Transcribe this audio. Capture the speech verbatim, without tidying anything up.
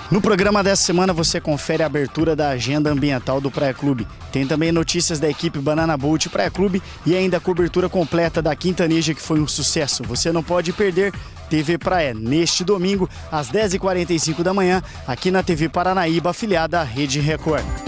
No programa dessa semana você confere a abertura da agenda ambiental do Praia Clube. Tem também notícias da equipe Banana Boat Praia Clube e ainda a cobertura completa da Quintaneja, que foi um sucesso. Você não pode perder T V Praia neste domingo às dez e quarenta e cinco da manhã aqui na T V Paranaíba, afiliada à Rede Record.